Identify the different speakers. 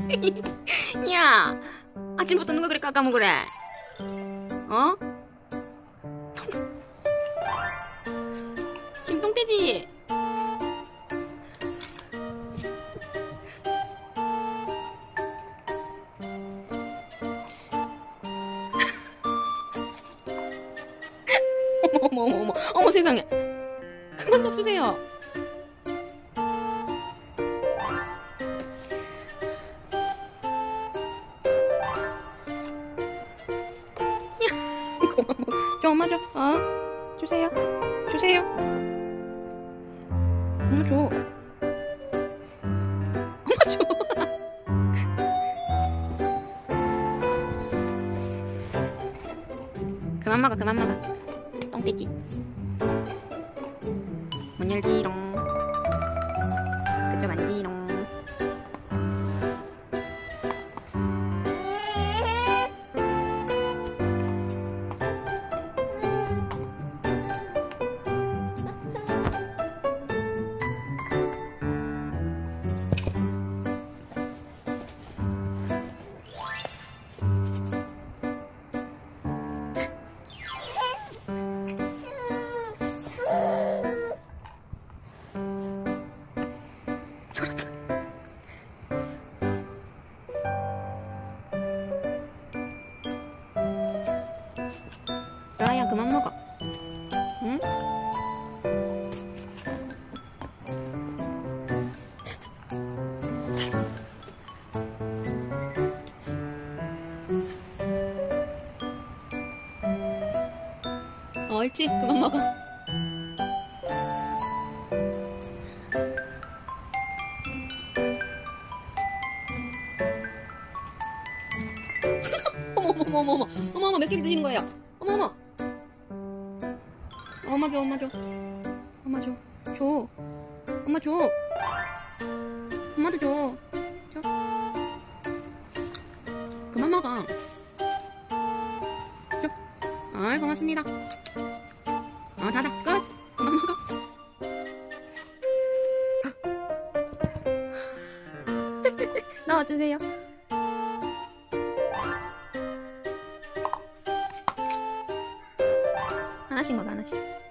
Speaker 1: 야, 아침부터 누가 그래 까까먹으래? 어? 김동태지? 어머 세상에. 그만 냅두세요. 저 엄마 줘. 주세요. 주세요. 엄마 줘. 엄마 줘. 그만 먹어, 그만 먹어. 똥돼지. 문 열지롱. 그쪽 앉지롱. 라야 그만 먹어. 응? 알지? 그만 먹어. 어머머 몇 개 드시는 거예요? 어머머. 엄마 줘, 엄마 줘. 엄마 줘. 줘. 엄마 줘. 엄마도 줘. 줘. 그만 먹어. 줘. 아이, 고맙습니다. 닫아. 끝. 그만 먹어. 넣어주세요. 하나씩 먹어, 하나씩.